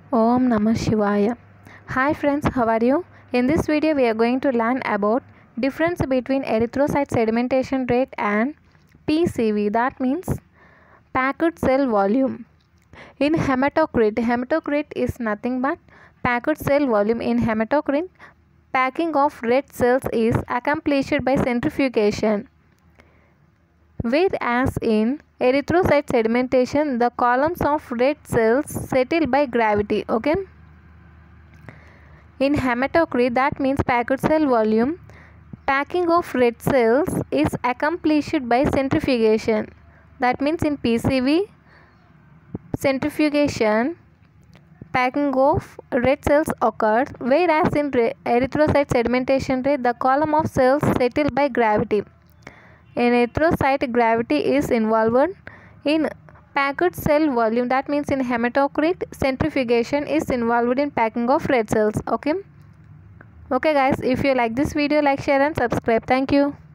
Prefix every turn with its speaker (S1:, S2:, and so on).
S1: Om Namah Shivaya. Hi friends, how are you? In this video we are going to learn about difference between erythrocyte sedimentation rate and PCV, that means packed cell volume. In hematocrit is nothing but packed cell volume. In hematocrit, packing of red cells is accomplished by centrifugation, whereas in erythrocyte sedimentation the columns of red cells settle by gravity. Okay, in hematocrit, that means packed cell volume, packing of red cells is accomplished by centrifugation. That means in PCV, centrifugation, packing of red cells occurs, whereas in erythrocyte sedimentation rate the column of cells settle by gravity. In erythrocyte, gravity is involved. In packed cell volume, that means in hematocrit, centrifugation is involved in packing of red cells. Okay guys, if you like this video, like, share and subscribe. Thank you.